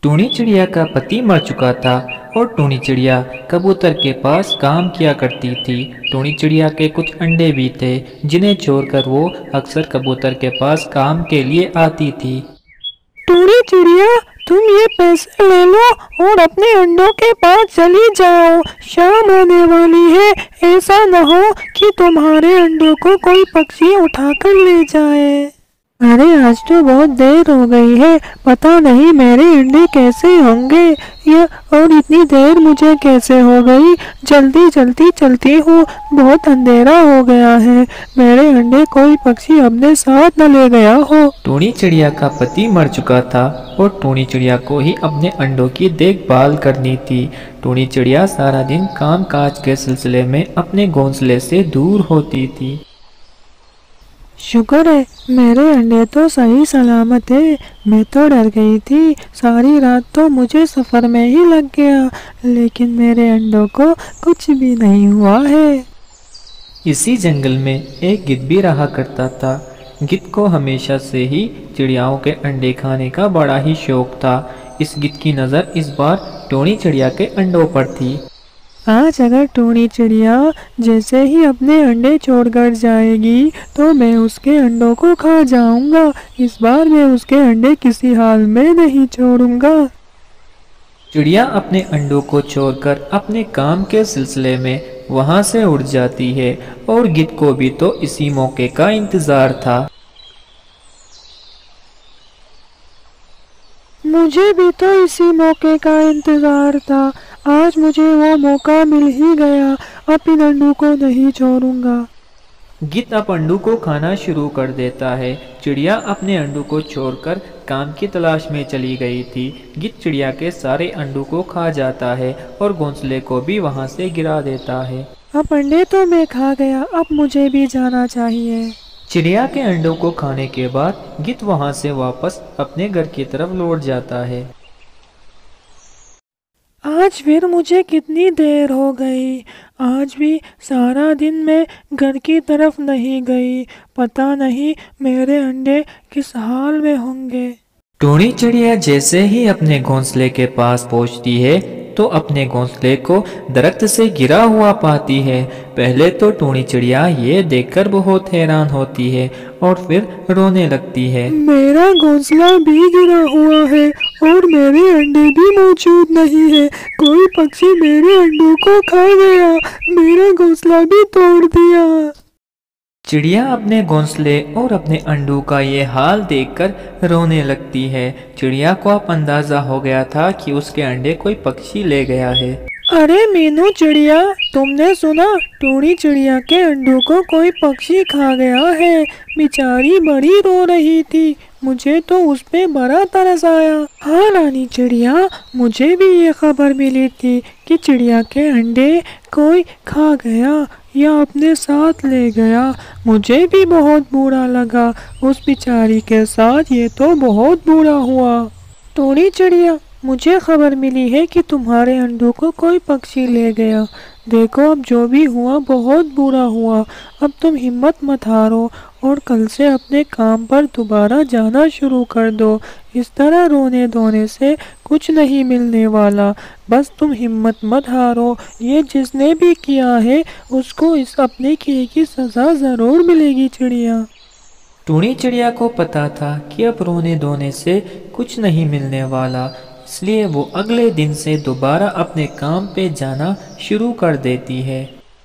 टूनी चिड़िया का पति मर चुका था और टूनी चिड़िया कबूतर के पास काम किया करती थी। टूनी चिड़िया के कुछ अंडे भी थे जिन्हें छोड़कर वो अक्सर कबूतर के पास काम के लिए आती थी। टूनी चिड़िया, तुम ये पैसे ले लो और अपने अंडों के पास चली जाओ। शाम होने वाली है, ऐसा न हो कि तुम्हारे अंडों को कोई पक्षी उठाकर ले जाए। अरे आज तो बहुत देर हो गई है, पता नहीं मेरे अंडे कैसे होंगे या और इतनी देर मुझे कैसे हो गई। जल्दी जल्दी चलती हूँ, बहुत अंधेरा हो गया है। मेरे अंडे कोई पक्षी अपने साथ न ले गया हो। टूनी चिड़िया का पति मर चुका था और टूनी चिड़िया को ही अपने अंडों की देखभाल करनी थी। टूनी चिड़िया सारा दिन काम काज के सिलसिले में अपने घोंसले से दूर होती थी। शुक्र है मेरे अंडे तो सही सलामत है। मैं तो डर गई थी, सारी रात तो मुझे सफ़र में ही लग गया, लेकिन मेरे अंडों को कुछ भी नहीं हुआ है। इसी जंगल में एक गिद्ध भी रहा करता था। गिद्ध को हमेशा से ही चिड़ियाओं के अंडे खाने का बड़ा ही शौक था। इस गिद्ध की नज़र इस बार टूनी चिड़िया के अंडों पर थी। आज अगर टूनी चिड़िया जैसे ही अपने अंडे छोड़कर जाएगी तो मैं उसके अंडों को खा जाऊंगा। इस बार मैं उसके अंडे किसी हाल में नहीं छोड़ूंगा। चिड़िया अपने अंडों को छोड़कर अपने काम के सिलसिले में वहां से उड़ जाती है और गिद्ध को भी तो इसी मौके का इंतजार था। मुझे भी तो इसी मौके का इंतजार था। आज मुझे वो मौका मिल ही गया, अब इन अंडों को नहीं छोड़ूंगा। गिद्ध अब अंडों को खाना शुरू कर देता है। चिड़िया अपने अंडों को छोड़कर काम की तलाश में चली गई थी। गिद्ध चिड़िया के सारे अंडों को खा जाता है और घोंसले को भी वहां से गिरा देता है। अब अंडे तो मैं खा गया, अब मुझे भी जाना चाहिए। चिड़िया के अंडों को खाने के बाद गिद्ध वहां से वापस अपने घर की तरफ लौट जाता है। आज फिर मुझे कितनी देर हो गई, आज भी सारा दिन मैं घर की तरफ नहीं गई। पता नहीं मेरे अंडे किस हाल में होंगे। टूनी चिड़िया जैसे ही अपने घोंसले के पास पहुंचती है तो अपने घोंसले को दरख्त से गिरा हुआ पाती है। पहले तो टूनी चिड़िया ये देखकर बहुत हैरान होती है और फिर रोने लगती है। मेरा घोंसला भी गिरा हुआ है और मेरे अंडे भी मौजूद नहीं है। कोई पक्षी मेरे अंडों को खा गया, मेरा घोंसला भी तोड़ दिया। चिड़िया अपने घोंसले और अपने अंडों का ये हाल देखकर रोने लगती है। चिड़िया को अब अंदाजा हो गया था कि उसके अंडे कोई पक्षी ले गया है। अरे मीनू चिड़िया, तुमने सुना? टूनी चिड़िया के अंडों को कोई पक्षी खा गया है। बेचारी बड़ी रो रही थी, मुझे तो उस पे बड़ा तरस आया। हाँ रानी चिड़िया, मुझे भी ये खबर मिली थी कि चिड़िया के अंडे कोई खा गया या अपने साथ ले गया। मुझे भी बहुत बुरा लगा, उस बेचारी के साथ ये तो बहुत बुरा हुआ। टूनी चिड़िया, मुझे खबर मिली है कि तुम्हारे अंडों को कोई पक्षी ले गया। देखो अब जो भी हुआ बहुत बुरा हुआ। अब तुम हिम्मत मत हारो और कल से अपने काम पर दोबारा जाना शुरू कर दो। इस तरह रोने धोने से कुछ नहीं मिलने वाला। बस तुम हिम्मत मत हारो। ये जिसने भी किया है उसको इस अपने किए की सज़ा ज़रूर मिलेगी चिड़िया। टूनी चिड़िया को पता था कि अब रोने धोने से कुछ नहीं मिलने वाला, इसलिए वो अगले दिन से दोबारा अपने काम पे जाना शुरू कर देती है।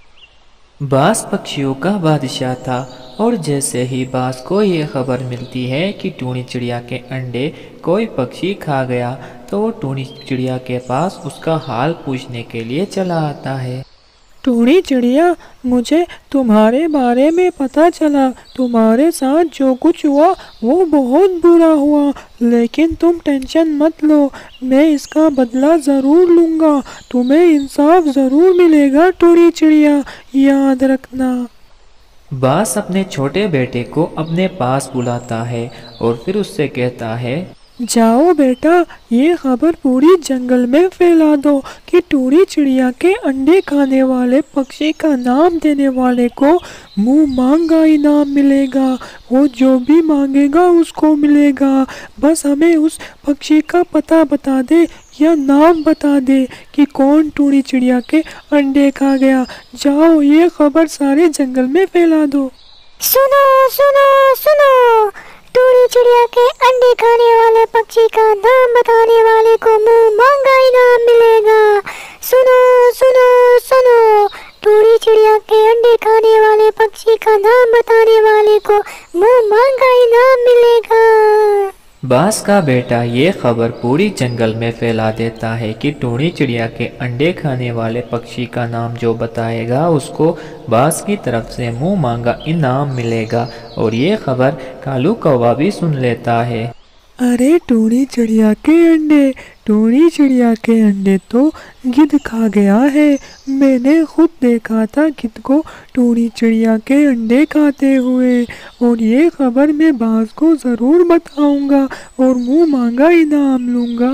बाज पक्षियों का बादशाह था और जैसे ही बाज को ये खबर मिलती है कि टूनी चिड़िया के अंडे कोई पक्षी खा गया तो वो टूनी चिड़िया के पास उसका हाल पूछने के लिए चला आता है। टूनी चिड़िया, मुझे तुम्हारे बारे में पता चला। तुम्हारे साथ जो कुछ हुआ वो बहुत बुरा हुआ, लेकिन तुम टेंशन मत लो, मैं इसका बदला ज़रूर लूँगा। तुम्हें इंसाफ ज़रूर मिलेगा टूनी चिड़िया, याद रखना। बाज अपने छोटे बेटे को अपने पास बुलाता है और फिर उससे कहता है, जाओ बेटा, ये खबर पूरी जंगल में फैला दो कि टूरी चिड़िया के अंडे खाने वाले पक्षी का नाम देने वाले को मुंह मांगा इनाम मिलेगा। वो जो भी मांगेगा उसको मिलेगा। बस हमें उस पक्षी का पता बता दे या नाम बता दे कि कौन टूरी चिड़िया के अंडे खा गया। जाओ, ये खबर सारे जंगल में फैला दो। सुनो सुनो सुनो, टूरी चिड़िया के अंडे खाने वाले पक्षी का नाम बताने वाले को मुंह मांगा इनाम मिलेगा। सुनो सुनो सुनो, टूरी चिड़िया के अंडे खाने वाले पक्षी का नाम बताने वाले को मुंह मांगा इनाम मिलेगा। बाज का बेटा ये खबर पूरी जंगल में फैला देता है कि टूनी चिड़िया के अंडे खाने वाले पक्षी का नाम जो बताएगा उसको बाज की तरफ से मुंह मांगा इनाम मिलेगा। और ये खबर कालू कौवा भी सुन लेता है। अरे टूनी चिड़िया के अंडे, टूनी चिड़िया के अंडे तो गिद्ध खा गया है। मैंने खुद देखा था गिद्ध को टूनी चिड़िया के अंडे खाते हुए। और ये खबर मैं बाज को ज़रूर बताऊंगा और मुंह मांगा इनाम लूंगा।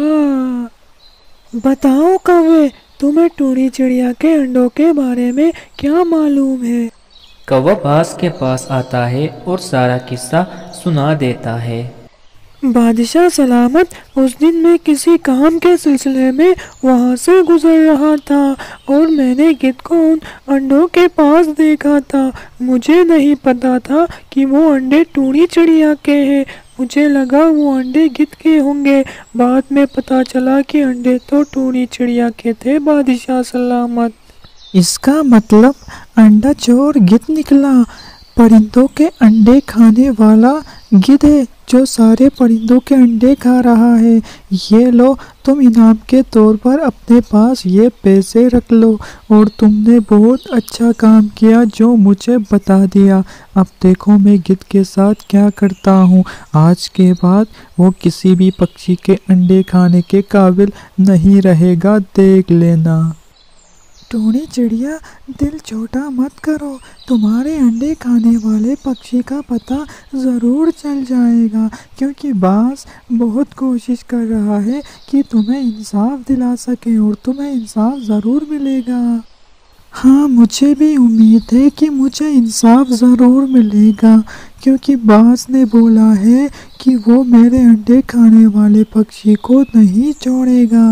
बताओ कौवे, तुम्हें टूनी चिड़िया के अंडों के बारे में क्या मालूम है? कौवा बाज के पास आता है और सारा किस्सा सुना देता है। बादशाह सलामत, उस दिन मैं किसी काम के सिलसिले में वहाँ से गुजर रहा था और मैंने गिद्ध को उन अंडों के पास देखा था। मुझे नहीं पता था कि वो अंडे टूनी चिड़िया के हैं। मुझे लगा वो अंडे गिद्ध के होंगे। बाद में पता चला कि अंडे तो टूनी चिड़िया के थे। बादशाह सलामत, इसका मतलब अंडा चोर गिद्ध निकला। परिंदों के अंडे खाने वाला गिद्ध है जो सारे परिंदों के अंडे खा रहा है। ये लो, तुम इनाम के तौर पर अपने पास ये पैसे रख लो। और तुमने बहुत अच्छा काम किया जो मुझे बता दिया। अब देखो मैं गिद्ध के साथ क्या करता हूँ। आज के बाद वो किसी भी पक्षी के अंडे खाने के काबिल नहीं रहेगा, देख लेना। टूनी चिड़िया, दिल छोटा मत करो। तुम्हारे अंडे खाने वाले पक्षी का पता ज़रूर चल जाएगा, क्योंकि बाज बहुत कोशिश कर रहा है कि तुम्हें इंसाफ दिला सके और तुम्हें इंसाफ ज़रूर मिलेगा। हाँ, मुझे भी उम्मीद है कि मुझे इंसाफ ज़रूर मिलेगा, क्योंकि बाज ने बोला है कि वो मेरे अंडे खाने वाले पक्षी को नहीं छोड़ेगा।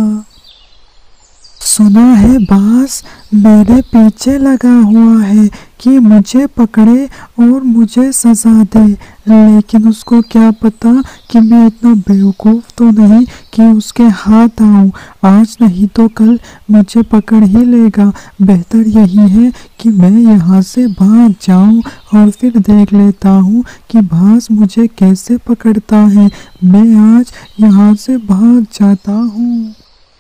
सुना है बाज मेरे पीछे लगा हुआ है कि मुझे पकड़े और मुझे सजा दे, लेकिन उसको क्या पता कि मैं इतना बेवकूफ़ तो नहीं कि उसके हाथ आऊं। आज नहीं तो कल मुझे पकड़ ही लेगा। बेहतर यही है कि मैं यहाँ से भाग जाऊं और फिर देख लेता हूँ कि बाज मुझे कैसे पकड़ता है। मैं आज यहाँ से भाग जाता हूँ।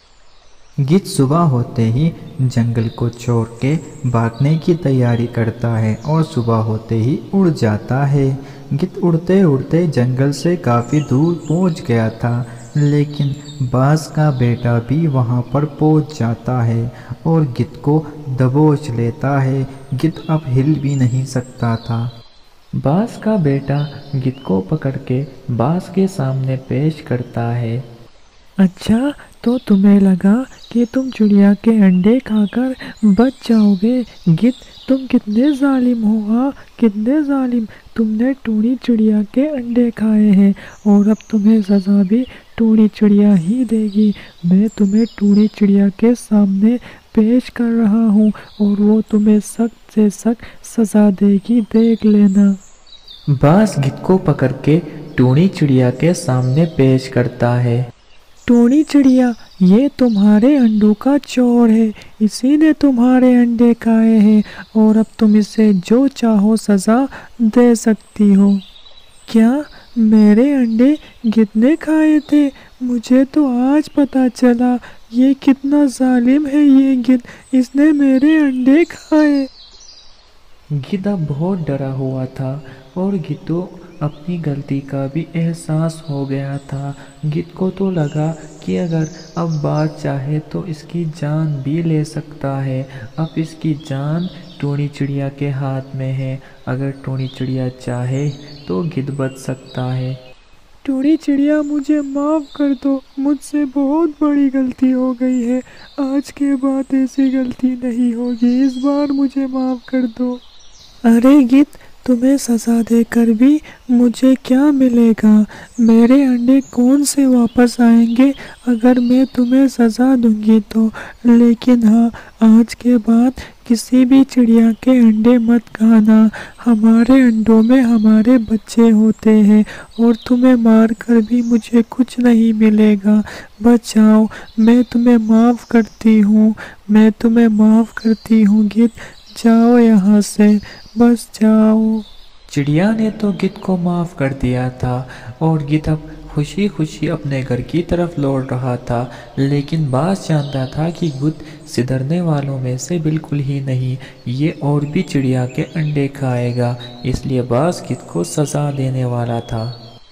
गिद्ध सुबह होते ही जंगल को छोड़ के भागने की तैयारी करता है और सुबह होते ही उड़ जाता है। गिद्ध उड़ते उड़ते जंगल से काफ़ी दूर पहुंच गया था, लेकिन बाज का बेटा भी वहां पर पहुंच जाता है और गिद्ध को दबोच लेता है। गिद्ध अब हिल भी नहीं सकता था। बाज का बेटा गिद्ध को पकड़ के बाज के सामने पेश करता है। अच्छा, तो तुम्हें लगा कि तुम चिड़िया के अंडे खाकर बच जाओगे। गिद्ध, तुम कितने जालिम हो। हाँ, कितने जालिम। तुमने टूनी चिड़िया के अंडे खाए हैं और अब तुम्हें सज़ा भी टूनी चिड़िया ही देगी। मैं तुम्हें टूनी चिड़िया के सामने पेश कर रहा हूँ और वो तुम्हें सख्त से सख्त सज़ा देगी, देख लेना। बाज गिद्ध को पकड़ के टूनी चिड़िया के सामने पेश करता है। टूनी चिड़िया, ये तुम्हारे अंडों का चोर है। इसी ने तुम्हारे अंडे खाए हैं और अब तुम इसे जो चाहो सज़ा दे सकती हो। क्या मेरे अंडे गिद्ध ने खाए थे? मुझे तो आज पता चला। ये कितना जालिम है ये गिद्ध, इसने मेरे अंडे खाए। गिद्ध अब बहुत डरा हुआ था और गिद्ध को अपनी गलती का भी एहसास हो गया था। गिद्ध को तो लगा कि अगर अब बाज चाहे तो इसकी जान भी ले सकता है। अब इसकी जान टूनी चिड़िया के हाथ में है। अगर टूनी चिड़िया चाहे तो गिद्ध बच सकता है। टूनी चिड़िया मुझे माफ़ कर दो, मुझसे बहुत बड़ी गलती हो गई है। आज के बाद ऐसी गलती नहीं होगी, इस बार मुझे माफ़ कर दो। अरे गिद्ध, तुम्हें सज़ा देकर भी मुझे क्या मिलेगा? मेरे अंडे कौन से वापस आएंगे अगर मैं तुम्हें सज़ा दूंगी तो। लेकिन हाँ, आज के बाद किसी भी चिड़िया के अंडे मत खाना। हमारे अंडों में हमारे बच्चे होते हैं और तुम्हें मार कर भी मुझे कुछ नहीं मिलेगा। बच जाओ, मैं तुम्हें माफ़ करती हूँ, मैं तुम्हें माफ़ करती हूँ गिद्ध। जाओ यहाँ से, बस जाओ। चिड़िया ने तो गिद्ध को माफ़ कर दिया था और गिद्ध अब खुशी खुशी अपने घर की तरफ लौट रहा था। लेकिन बाज जानता था कि गिद्ध सिधरने वालों में से बिल्कुल ही नहीं, ये और भी चिड़िया के अंडे खाएगा, इसलिए बाज गिद्ध को सज़ा देने वाला था।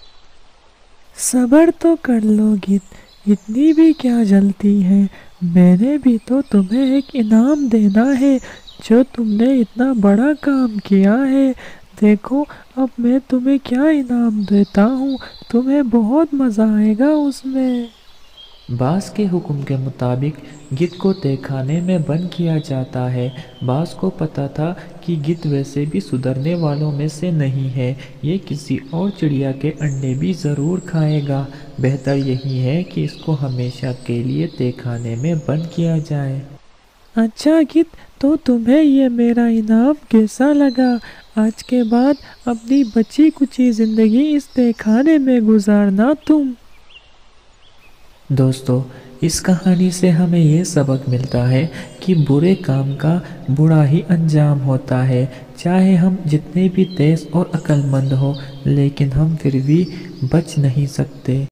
सब्र तो कर लो गिद्ध, इतनी भी क्या जल्दी है। मैंने भी तो तुम्हें एक इनाम देना है, जो तुमने इतना बड़ा काम किया है। देखो अब मैं तुम्हें क्या इनाम देता हूँ, तुम्हें बहुत मज़ा आएगा उसमें। बाज के हुक्म के मुताबिक गिद्ध को तहखाने में बंद किया जाता है। बाज को पता था कि गिद्ध वैसे भी सुधरने वालों में से नहीं है, ये किसी और चिड़िया के अंडे भी ज़रूर खाएगा। बेहतर यही है कि इसको हमेशा के लिए तहखाने में बंद किया जाए। अच्छा गिद्ध, तो तुम्हें ये मेरा इनाम कैसा लगा? आज के बाद अपनी बची कुची ज़िंदगी इस तहखाने में गुजारना तुम। दोस्तों, इस कहानी से हमें ये सबक मिलता है कि बुरे काम का बुरा ही अंजाम होता है। चाहे हम जितने भी तेज़ और अक्लमंद हो, लेकिन हम फिर भी बच नहीं सकते।